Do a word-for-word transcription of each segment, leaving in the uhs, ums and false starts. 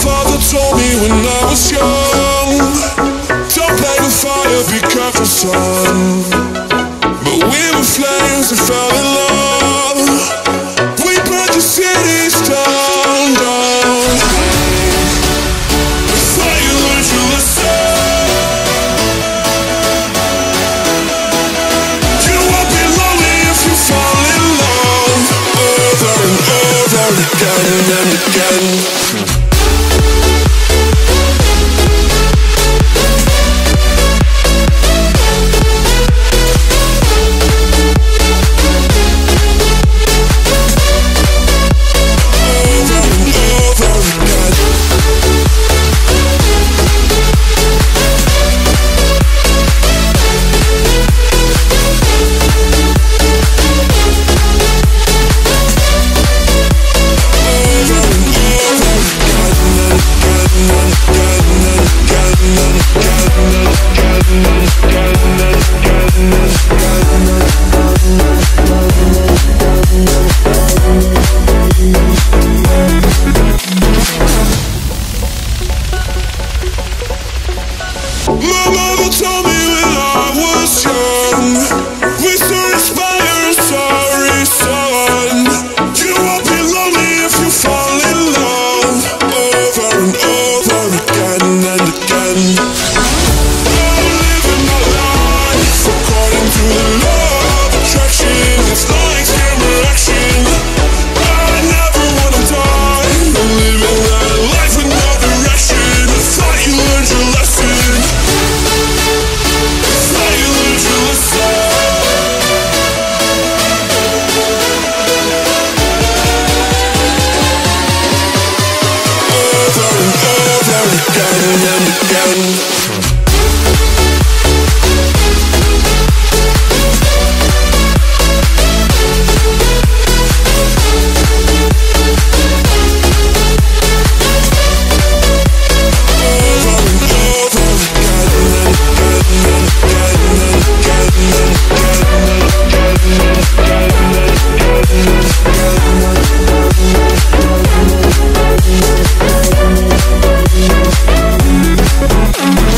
father told me when I was young, don't play with fire, be careful, son. But we were flames and fell in love. We burned the cities down, down. I thought you learned your lesson. You won't be lonely if you fall in love over and over again and again. My mother told me when I was young, we still inspire, sorry son. You won't be lonely if you fall in love over and over again and again. I'm living my life according to the law of attraction. It's like camera action. I never wanna die. I'm living that life with no direction. I thought you learned your lesson. Again and again. Mm-hmm.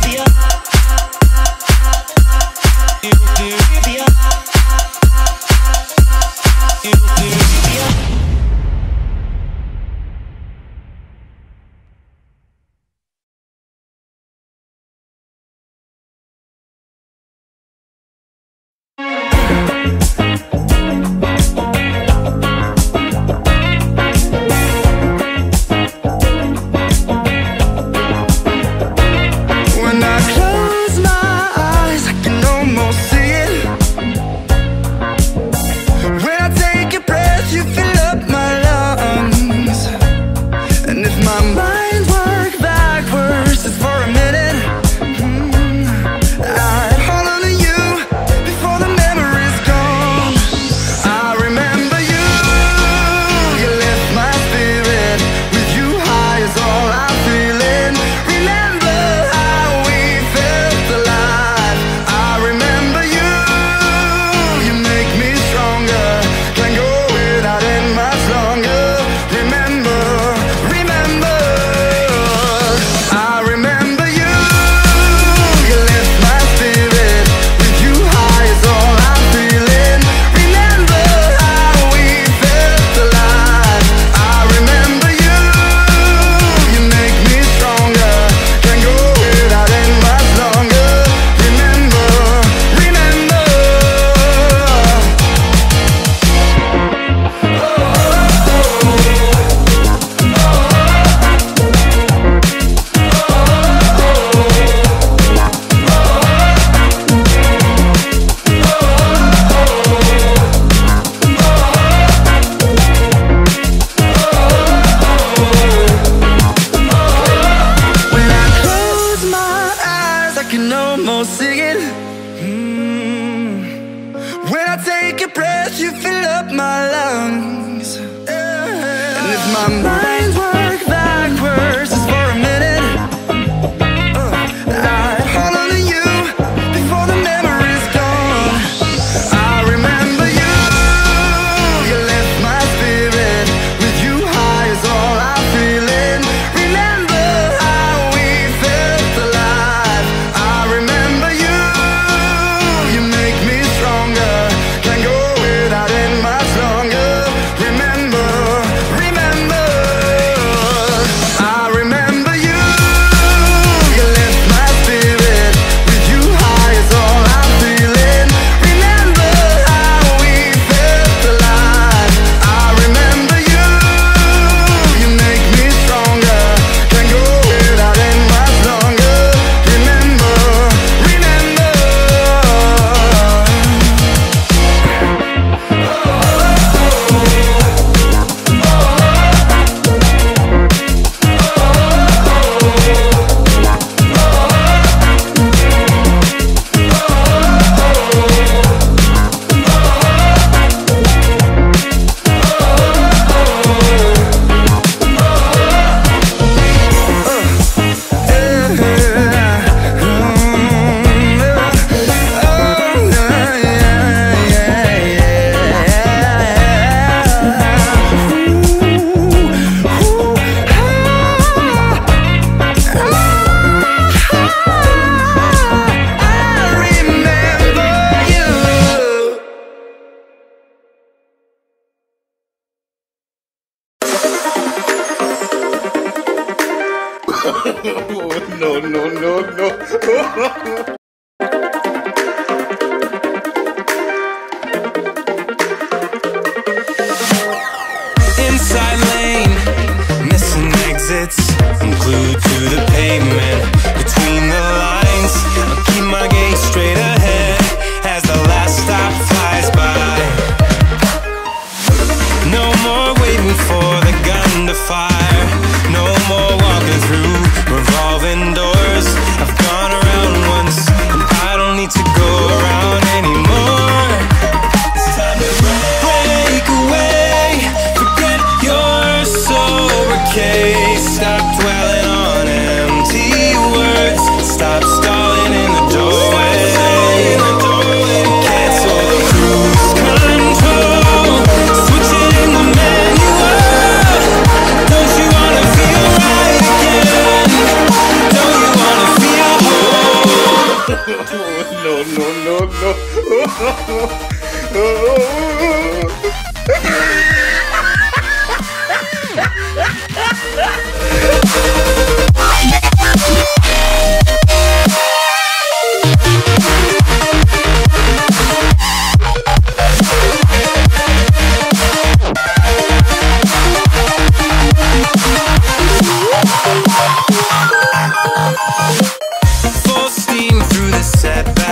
no, no, no, no. Inside lane, missing exits. I'm glued to the pavement, between the lines. I'll keep my gaze straight ahead as the last stop flies by. No more waiting for the gun to fire. No more walking through revolving doors. I've gone around once, and I don't need to go around anymore. It's time to break away. Forget your sober case. Stop dwelling on empty No, no, no, Full steam through the setback.